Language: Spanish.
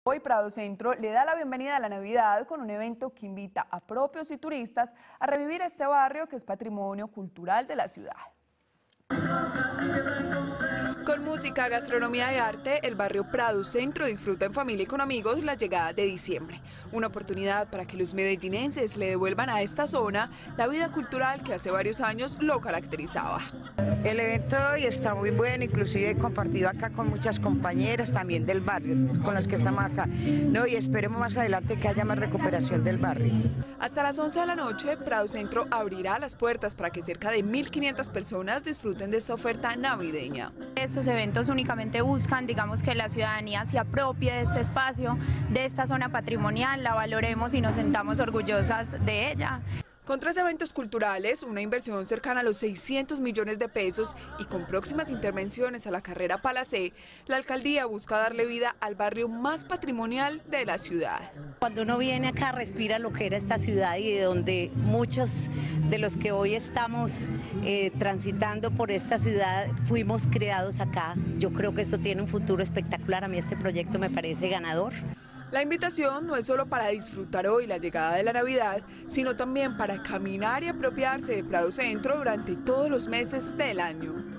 Hoy Prado Centro le da la bienvenida a la Navidad con un evento que invita a propios y turistas a revivir este barrio que es patrimonio cultural de la ciudad. Con música, gastronomía y arte, el barrio Prado Centro disfruta en familia y con amigos la llegada de diciembre. Una oportunidad para que los medellinenses le devuelvan a esta zona la vida cultural que hace varios años lo caracterizaba. El evento hoy está muy bueno, inclusive he compartido acá con muchas compañeras también del barrio, con las que estamos acá. No, y esperemos más adelante que haya más recuperación del barrio. Hasta las 11 de la noche, Prado Centro abrirá las puertas para que cerca de 1.500 personas disfruten de esta oferta navideña. Estos eventos únicamente buscan, digamos, que la ciudadanía se apropie de este espacio, de esta zona patrimonial, la valoremos y nos sentamos orgullosas de ella. Con 3 eventos culturales, una inversión cercana a los 600 millones de pesos y con próximas intervenciones a la carrera Palacé, la alcaldía busca darle vida al barrio más patrimonial de la ciudad. Cuando uno viene acá respira lo que era esta ciudad y de donde muchos de los que hoy estamos transitando por esta ciudad fuimos creados acá. Yo creo que esto tiene un futuro espectacular, a mí este proyecto me parece ganador. La invitación no es solo para disfrutar hoy la llegada de la Navidad, sino también para caminar y apropiarse de Prado Centro durante todos los meses del año.